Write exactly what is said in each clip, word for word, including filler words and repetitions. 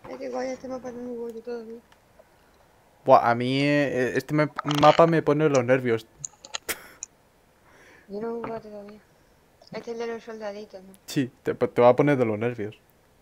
Es que coño, este mapa es muy bueno todavía. Buah, a mí eh, este me- mapa me pone los nervios. Yo no he jugado todavía. Este es el de los soldaditos, ¿no? Sí, te, te va a poner de los nervios.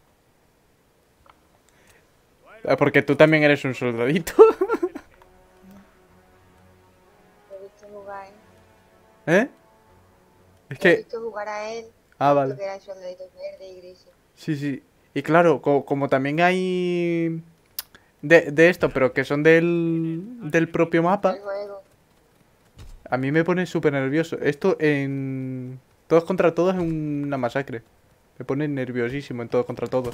Eh, Porque tú también eres un soldadito. No. Lo he visto jugar, ¿eh? ¿Eh? Es Lo he que... visto jugar a él. He Ah, visto vale. que eran soldaditos verdes y grises. Sí, sí. Y claro, co- como también hay... De, de esto, pero que son del, del propio mapa, El juego. a mí me pone súper nervioso. Esto en... Todos contra todos es una masacre. Me pone nerviosísimo en todos contra todos.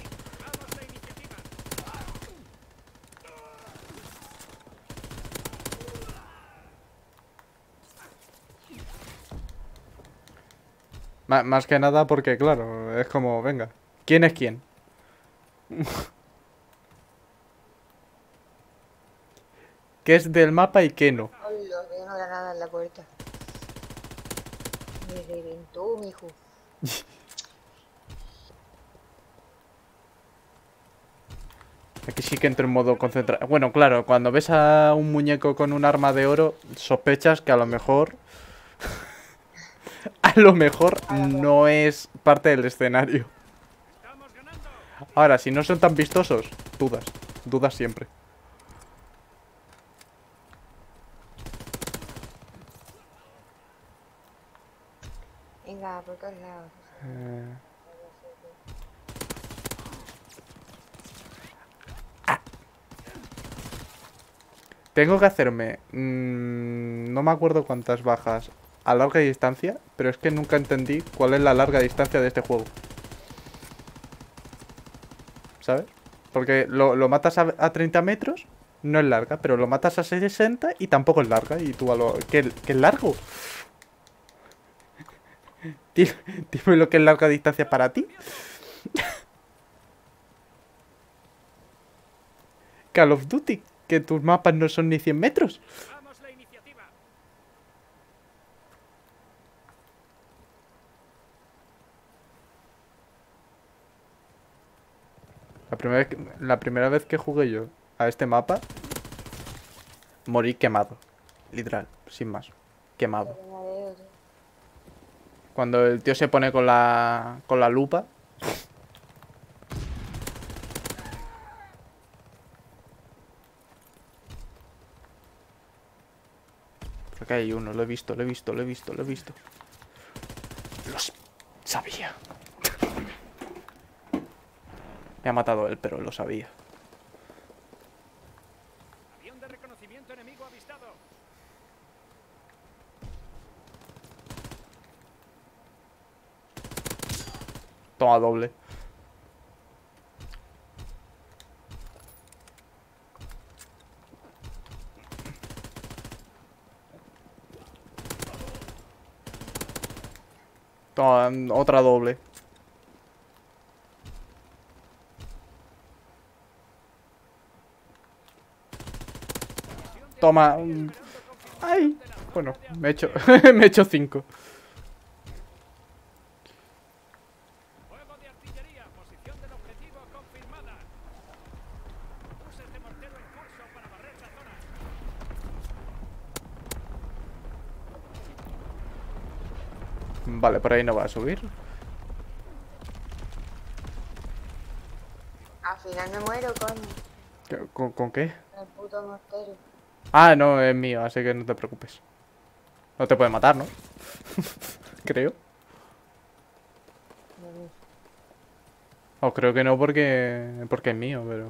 Ma- más que nada porque, claro, es como, venga, ¿quién es quién? ¿Qué es del mapa y qué no? Hola, veo una granada en la puerta. Me reventó, mijo. Aquí sí que entro en modo concentración. Bueno, claro, cuando ves a un muñeco con un arma de oro, sospechas que a lo mejor... A lo mejor Ahora, por no acá. es parte del escenario. Ahora, si no son tan vistosos, dudas. Dudas siempre. Venga, por todos lados. Eh, Tengo que hacerme... mm, no me acuerdo cuántas bajas a larga distancia, pero es que nunca entendí cuál es la larga distancia de este juego. ¿Sabes? Porque lo, lo matas a, a treinta metros, no es larga, pero lo matas a sesenta y tampoco es larga. Y tú a lo... ¿Qué, qué es largo? Dime, dime lo que es larga distancia para ti. Call of Duty, que tus mapas no son ni cien metros. La primera, vez que, la primera vez que jugué yo a este mapa, morí quemado. Literal, sin más. Quemado. Venga, de otro. Cuando el tío se pone con la, con la lupa. Por acá hay uno, lo he visto, lo he visto, lo he visto, lo he visto. Los sabía. Me ha matado él, pero lo sabía. Avión de reconocimiento enemigo avistado. Toma doble. Toma, mm, otra doble. Toma. mm, Ay. Bueno, me he hecho, me he hecho cinco. Fuego de artillería. Posición del objetivo confirmada. Buses de mortero en curso para barrer la zona. Vale, por ahí no va a subir. Al final me muero, coño. ¿Qué- ¿Con, con qué? El puto mortero. Ah, no, es mío, así que no te preocupes. No te puede matar, ¿no? Creo. No, no. O creo que no porque porque es mío, pero...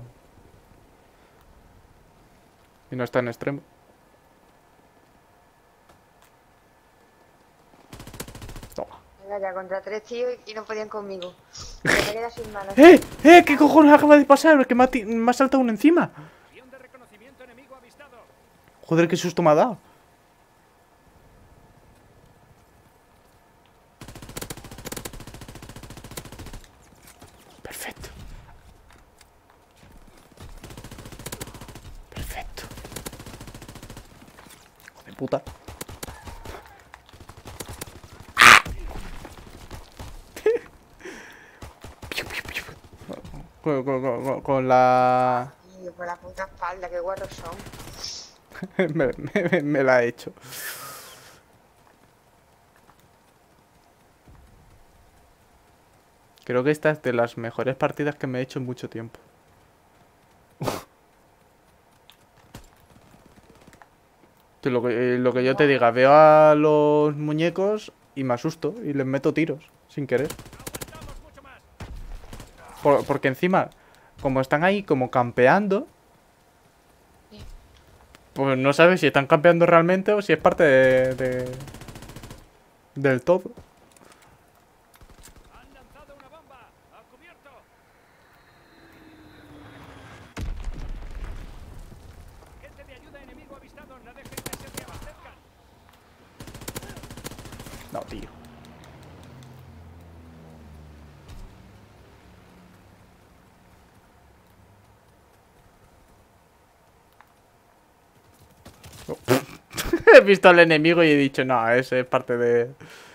Y no está en extremo. Toma. Venga, ya contra tres tíos y no podían conmigo. Me quedé sin manos. ¡Eh! ¡Eh! ¿Qué cojones acaba de pasar? Que me ha, ti- me ha saltado uno encima. Avión de reconocimiento enemigo avistado. Joder, qué susto me ha dado. Perfecto. Perfecto. Hijo de puta. Piu, piu, piu. Con, con- con- con la... Y por la puta espalda, qué guarros son. me, me- me la he hecho. Creo que esta es de las mejores partidas que me he hecho en mucho tiempo. Que Lo que, eh, lo que yo te diga, veo a los muñecos y me asusto y les meto tiros, sin querer. Aguantamos mucho más. Por- porque encima, como están ahí como campeando, Sí. pues no sabes si están campeando realmente o si es parte de, de- del todo. Han lanzado una bomba. A cubierto. Gente de ayuda enemigo avistado. No dejen que se reabastezcan. No, tío. Oh. He visto al enemigo y he dicho, no, ese es parte de...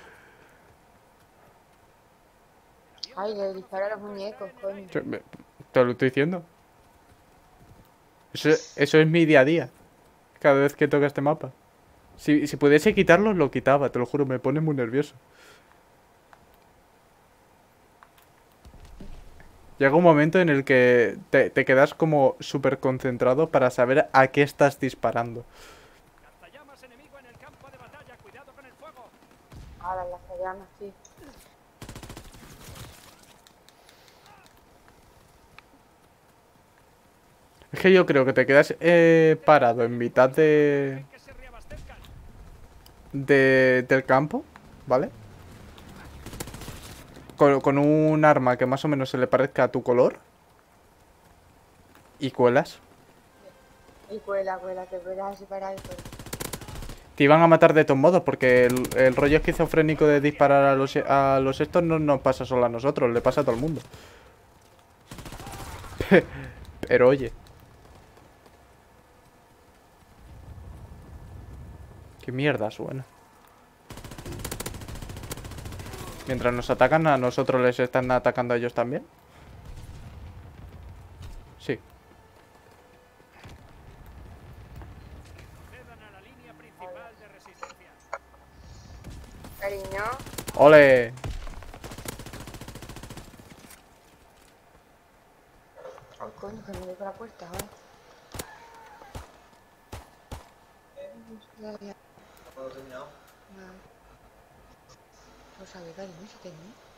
Ay, le disparo a los muñecos, coño. Te te lo estoy diciendo. Eso, eso es mi día a día. Cada vez que toca este mapa. Si, si pudiese quitarlo, lo quitaba, te lo juro, me pone muy nervioso. Llega un momento en el que te, te quedas como súper concentrado para saber a qué estás disparando. Lanzallamas enemigo en el campo de batalla. Cuidado con el fuego. Ahora las llamas, sí. Es que yo creo que te quedas eh, parado en mitad de, Dejen que se reabastezcan. de- del campo, ¿vale? Con, con un arma que más o menos se le parezca a tu color. Y cuelas. Y cuela, cuela, te puedes así para el cuello. Te iban a matar de todos modos, porque el, el rollo esquizofrénico de disparar a los, a los estos no nos pasa solo a nosotros, le pasa a todo el mundo. Pero oye. ¿Qué mierda suena? Mientras nos atacan, a nosotros les están atacando a ellos también. Sí. Procedan a la línea principal de resistencia. Cariño, ¡Ole! ay, coño, que me doy por la puerta, ahora. Ya, ya. ¿Todo terminado? No. Pues a ver, cariño, si tengo.